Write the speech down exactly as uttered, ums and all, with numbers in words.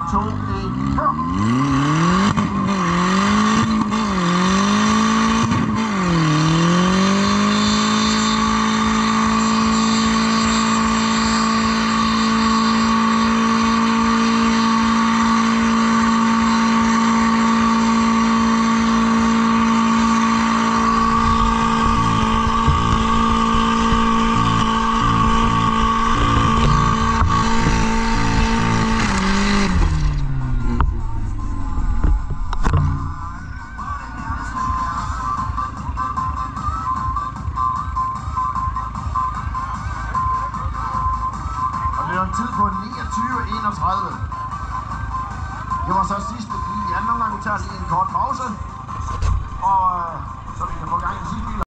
to, en, kør! Det er en tid på niogtyve enogtredive. Det var så sidste bil i anden omgang. Vi tager lige en kort pause, og øh, så vi kan få gang i sidste bil.